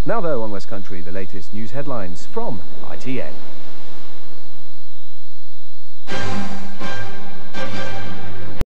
Now though on West Country, the latest news headlines from ITN.